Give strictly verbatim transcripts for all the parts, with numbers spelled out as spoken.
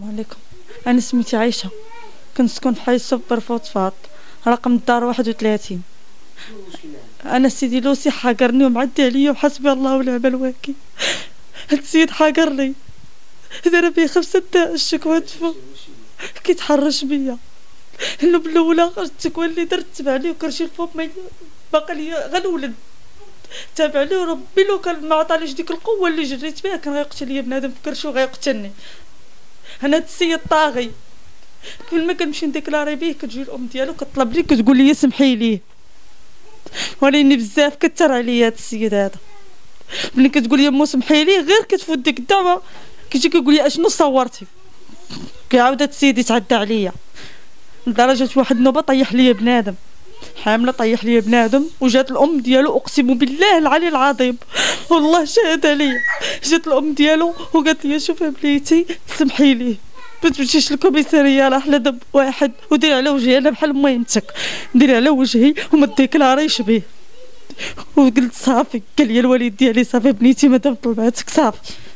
عليكم. انا سميتي عايشه، كنسكن في حي سوبر فوتفاط، رقم الدار واحد وثلاثين. انا سيدي لوسي حاقرني ومعدي عليا وحسبي الله ونعم الوكيل. هاد السيد حاقرني دار بيه خمسة الشكوات فوق، كيتحرش بيا. اللوب الاولى التكوى اللي درت تبع لي وكرشي الفوق ما باقي لي غير الولد تابع لي، وربي لو كان ما عطانيش ديك القوه اللي جريت بها كان غيقتل لي بنادم في كرشي وغيقتلني. انا هاد السيد طاغي، كل ما كنمشي نديكلاري بيه كتجي الام ديالو كطلب لي كتقول لي سمحي ليه، وليني بزاف كثر عليا هاد السيد هذا. ملي كتقول لي مو سمحي ليه غير كتفوت ديك الدعوه كيجي كيقول لي اشنو صورتي، كيعاود هاد السيد يتعدى عليا لدرجه واحد النوبه طيح لي بنادم حامله، طيح لي بنادم وجات الام ديالو اقسم بالله العلي العظيم والله شهد عليا، جات الام ديالو وقالت لي شوفي بنيتي سمحي ليه ما تمشيش للكوميساريه راه حنا دب واحد وديري على وجهي انا بحال ميمتك، ديري على وجهي وما ديكلاريش بيه. وقلت صافي، قال لي الوالد ديالي صافي بنيتي مادام طلباتك صافي.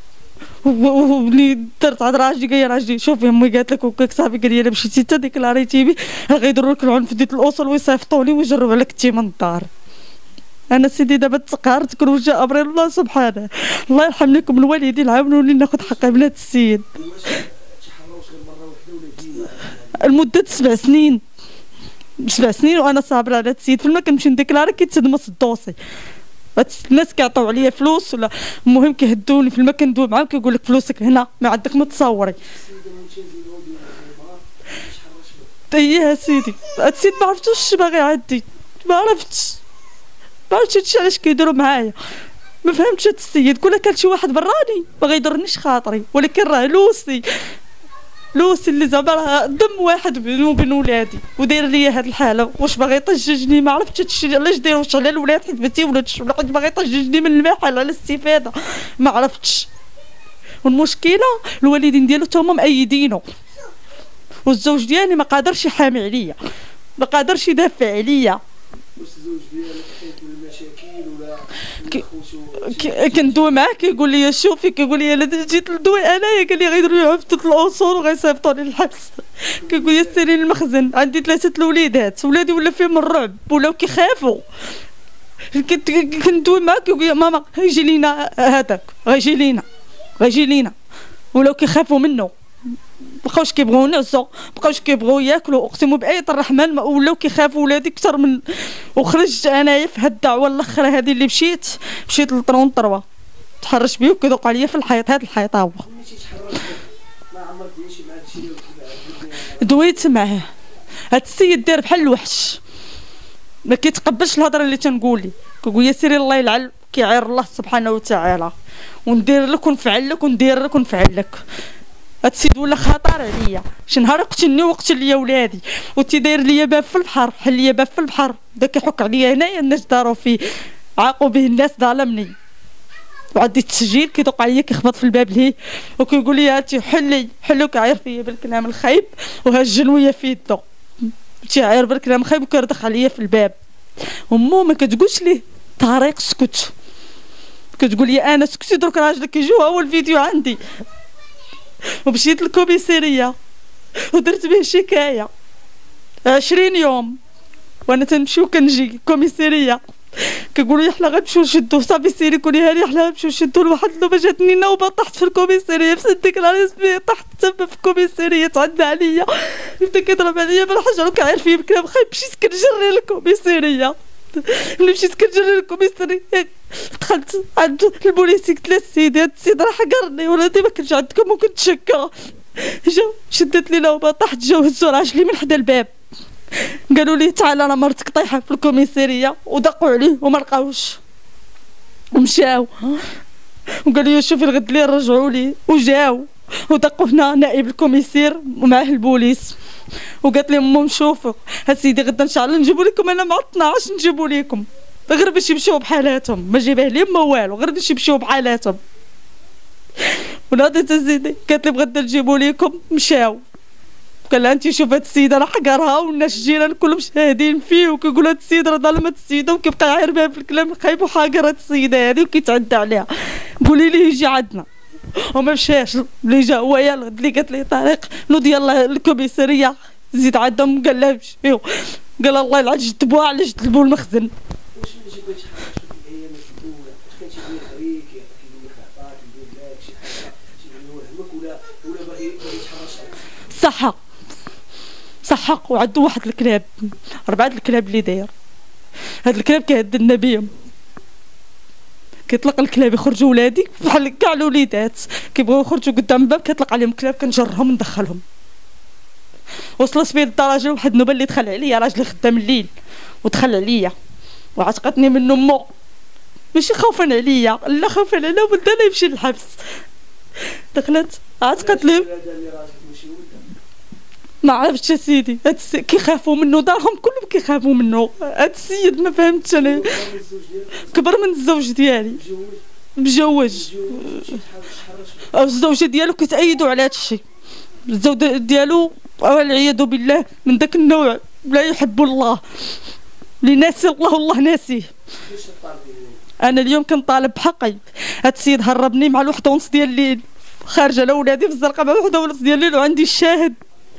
وملي درت عند راجلي قال لي راجلي شوفي امي قالت لك وكاك صافي، قال لي الا مشيتي انت ديكلاريتي بيه غيديروا لك العنف ديال الاصول ويصيفطوني ويجروا عليك انت من الدار. انا سيدي دابا تقهرت كنوجه امر الله سبحانه، الله يرحم لكم الوالدين عاونوني ناخذ حقي من هذا السيد. المده سبع سنين سبع سنين وانا صابره على هذا السيد، فلما كنمشي نديكلاري كيتدمس الدوسي، الناس كيعطيو عليا فلوس ولا المهم كيهدوني فلما كندوي معاهم كيقول لك فلوسك هنا ما عندك ما تصوري. اييه سيدي هاد السيد ما عرفتوش اش باغي يعدي، ما عرفتش ما عرفتش هادشي علاش كيديروا معايا، ما فهمتش هاد السيد. كون كان شي واحد براني ما غيضرنيش خاطري، ولكن راه لوسي لوسي اللي زعما راه دم واحد بيني وبين ولادي وداير ليا هاد الحاله. واش باغي يطججني ما عرفتش هادشي علاش داير، واش على الولاد حيت بنتي ولاد ولا حيت باغي يطججني من المحل على الاستفاده ما عرفتش. والمشكله الوالدين ديالو تا هما مأيدينه، والزوج ديالي ما قادرش يحامي عليا، ما قادرش يدافع عليا. واش الزوج ديالك خايف من المشاكل ولا كندوي معاه كيقول لي شوفي، كيقول لي الا جيت ندوي انايا قال لي غيديروا لي عفته الاصول وغيصيفطوني للحبس. كيقول لي سيري للمخزن عندي ثلاثه الوليدات، ولادي ولا فيهم الرعب ولاو كيخافوا. كندوي معاه كيقول لي ماما غيجي لينا هذاك غيجي لينا غيجي لينا ولاو كيخافوا منه، مابقاوش كيبغيو ينعسوا، مابقاوش كيبغيو ياكلوا، اقسم بآية الرحمن ولاو كيخافوا ولادي اكثر من. وخرجت انايا في هاد الدعوه الاخرى هذه اللي مشيت مشيت للطرون طروا تحرش بيه وكيدوق عليا في الحيط. هاد الحيط ها هو دويت معاه. هاد السيد داير بحال الوحش، ما كيتقبلش الهضره اللي تنقول لي، كيقول لي سيري الله يلعن، كيعير الله سبحانه وتعالى وندير لك ونفعل لك وندير لك ونفعل لك. هاد السيد ولا خطر عليا، شي نهار يقتلني ويقتل ليا ولادي، وتي داير ليا باب في البحر حل ليا باب في البحر، بدا كيحك عليا هنايا الناس داروا فيه عاقوا به الناس ظلمني. وعندي التسجيل كيدوق عليا كيخبط في الباب لهيه وكيقول لي هاتي حلي حلو، كيعاير فيا بالكلام الخايب وها الجنويه في يدو تيعاير بالكلام الخايب وكيردخ عليا في الباب. امو ما كتقولش ليه طريق سكت، كتقول لي انا سكتي درك راجلك كيجي هو الفيديو عندي. ومشيت للكوميساريه ودرت به شكايه عشرين يوم وانا تنمشي وكنجي الكوميساريه كيقولوا لي حنا غنمشيو نشدو صافي سيري كوني هاني حنا غنمشيو نشدو. لواحد النوبه جاتني نوبه طحت في الكوميساريه في سديك نهار سميه طحت تما في الكوميساريه تعدى عليا بدا كيضرب عليا بالحجر وكيعير فيا بكلام خايب. مشيت كنجري للكوميساريه، ملي مشيت كنجري للكوميساريه دخلت عند البوليسي قلت له السيد هاد السيد راه حقرني ولادي ما كنتش عندكم وكنت شاكه. جا شدت لي نوبه طحت، جاو هزو راجلي من حدا الباب قالوا لي تعال راه مرتك طايحه في الكوميساريه، ودقوا عليه وما لقاوش ومشاو. وقال لي شوفي الغد اللي رجعوا لي وجاو ودقوا هنا نائب الكوميسير ومعاه البوليس وقالت لهم نشوفوا هاد سيدي غدا ان شاء الله نجيبوا لكم، انا مع اثناش نجيبوا لكم غير باش يمشيو بحالاتهم، ما جايبه ليهم ما والو غير باش يمشيو بحالاتهم. وناضت سيدي قالت لي غدا نجيبوا لكم، مشاو. قال لها انت شوف هاد السيده راه حقرها والناس الجيران كلهم شاهدين فيه وكيقول هاد السيده راه ظلمت السيده وكيبقى يعاير بها في الكلام الخايب وحاقر هاد السيده هادي وكيتعدى عليها. قولي ليه يجي عندنا وما مشاش. ملي جا هو يا الغد اللي قالت لي طارق نوض يلاه الكوميساريه زيد عندهم قال لها مشيو قال الله يلعن جد بوها علاش جلبوا المخزن. واش ملي جا بغيتي تحرش في الايامات الاولى واش كان تيقول لك غير كيقول لك عطاك يدير لك شي حاجه تيبان يوهمك ولا ولا باغي باغي يتحرش عليك؟ صح صح. وعندو واحد الكلاب اربعه الكلاب اللي داير. هاد الكلاب كيهددنا بيهم كيطلق الكلاب يخرجوا ولادي بحال كاع الوليدات كيبغيو يخرجوا قدام الباب كيطلق عليهم كلاب كنجرهم ندخلهم. وصلت بيه الدرجه واحد النوبه اللي دخل عليا راجل خدام الليل ودخل عليا وعتقتني من امو ماشي خوفا عليا لا خوفا على ولدها لا يمشي للحبس. دخلت عتقت لي ما عرفتش سيدي هاد السي... كيخافوا منه دارهم كلهم كيخافوا منه. هاد السيد ما فهمتش انا كبر من الزوج ديالي مجوج الزوجه ديالو كتأيدوا على هاد الشيء. الزوج ديالو والعياذ بالله من داك النوع لا يحب الله اللي ناسي الله والله ناسيه. انا اليوم كنطالب بحقي. هاد السيد هربني مع الوحده ونص ديال الليل خارجه على ولادي في الزرقاء مع الوحده ونص ديال الليل وعندي الشاهد.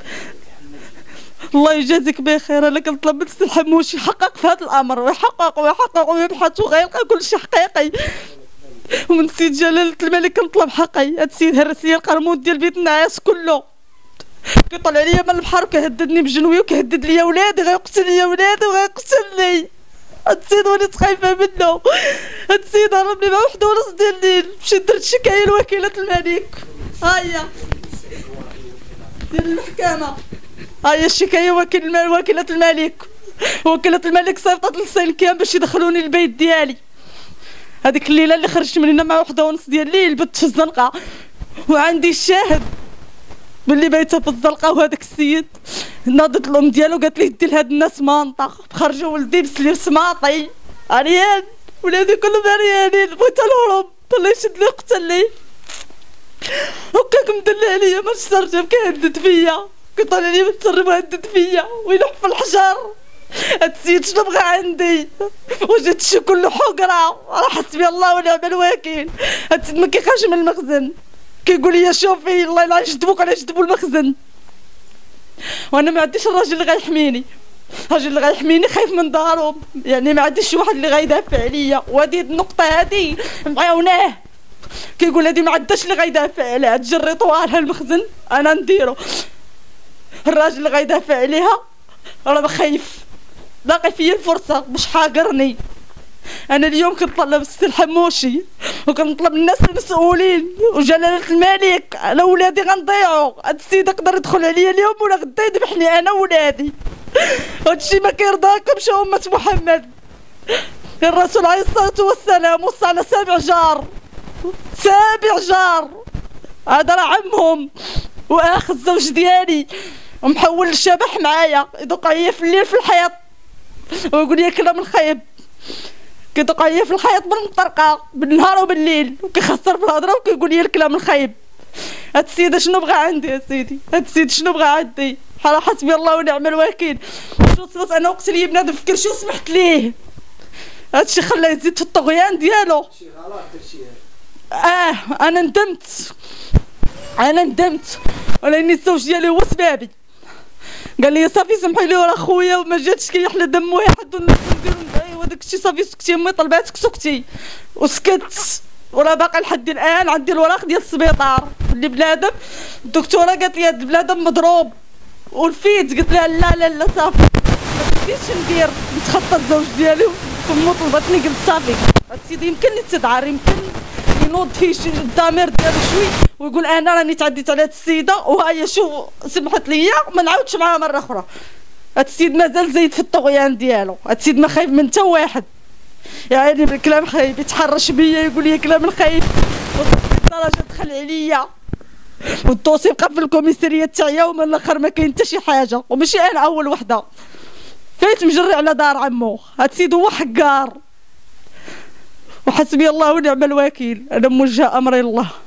الله يجازيك بخير. انا كنطلب من السي الحموش يحقق في هذا الامر ويحقق ويحقق ويبحث وغيلقى كل شيء حقيقي. ومن السيد جلاله الملك كنطلب حقي. هاد السيد هرس لي القرمود ديال بيت النعاس كله كيطلع عليا من البحر وكيهددني بجنوي وكيهدد لي ولادي غيقتل لي ولادي وغيقتلني. هاد السيد وليت خايفه منه. هاد السيد هربني مع وحده ونص ديال الليل مشيت درت شكايه لوكيله الملك. هاهي ديال المحكمه هاهي الشكايه وكيل وكيله الملك. وكيله الملك صيفطت للسلكان باش يدخلوني البيت ديالي. هذيك الليله اللي خرجت من هنا مع وحده ونص ديال الليل بت في الزنقه وعندي الشاهد ملي بايته في الزنقه. وهذاك السيد ناضت الام ديالو قالت لي دي لهاد الناس مانطه خرجوا ولدي بسلير سماطي عريان ولادي كلهم عريانين بغيت الهرب الله يشد لي قتلني. هكاك مدلع عليا ما تسترجم كيهدد فيا كيطلع عليا متسرب وهدد فيا ويلوح في الحجر. هاد السيد شنو بغى عندي وجدت شي كل حقره راه حسبي الله ونعم الوكيل. هاد السيد ما كيخافش من المخزن كيقول لي شوفي الله يلعن جدبوك على جدبوا المخزن. وانا ما عنديش الراجل اللي غيحميني. الراجل اللي غيحميني خايف من دارهم يعني ما عنديش شي واحد اللي غيدافع عليا. وهادي النقطه هادي معاوناه كيقول هادي ما عندهاش اللي غيدافع عليها تجريطوها لها المخزن انا نديرو. الراجل اللي غيدافع عليها راه خايف باقي فيا الفرصه باش حاقرني. انا اليوم كنطلب السي الحموشي وكنطلب الناس المسؤولين وجلاله الملك انا ولادي غنضيعوا. هاد السيد يقدر يدخل عليا اليوم ولا غدا يذبحني انا وولادي. هادشي ما كيرضاكمش امه محمد. الرسول عليه الصلاه والسلام وصى على سابع جار سابع جار هذا راه عمهم واخ الزوج ديالي ومحول الشبح معايا يدق عليا في الليل في الحيط ويقول لي كلام الخايب كيدق عليا في الحيط بالمطرقه بالنهار وبالليل وكيخسر في الهضره وكيقول لي الكلام الخايب. هاد السيد شنو بغى عندي يا سيدي؟ هاد السيد شنو بغى عندي؟ حال حسبي الله ونعم الوكيل. واش وصلت انا وقت لي بنادم فكر شو سمحت ليه. هادشي خلاه يزيد في الطغيان ديالو. شي غلط درتي. اه انا ندمت انا ندمت ولاني الزوج ديالي هو سبابي. قال لي صافي سمحي لي وراه خويا وما جاتش كيحلى دم واحد ونديرو ندعي وداك الشيء صافي سكتي امي طلباتك سكتي وسكت. وراه باقي لحد الان عندي الوراق ديال السبيطار اللي بنادم الدكتوره قالت لي هاد البنادم مضروب والفيت قلت لها لا لا لا صافي ما بديتش ندير نتخطى الزوج ديالي وامو طلبتني قلت صافي. هاد السيد يمكن يتدعر يمكن ينوض فيه شي الضمير ديالو شوي ويقول انا راني تعديت على هاد السيده وهيا شوف سمحت ليا ما نعاودش معاها مره اخرى. هاد السيد مازال زايد في الطغيان ديالو. هاد السيد ما خايف من حتى واحد يعني بالكلام خايب يتحرش بيا يقول لي كلام الخايب الدرجه دخل عليا والدوسي بقى في الكوميساريه تاعيا ومن الاخر ما كاين حتى شي حاجه وماشي انا اول وحده فايت مجري على دار عمو. هاد السيد هو حقار وحسبي الله ونعم الوكيل. انا موجهه امري الله.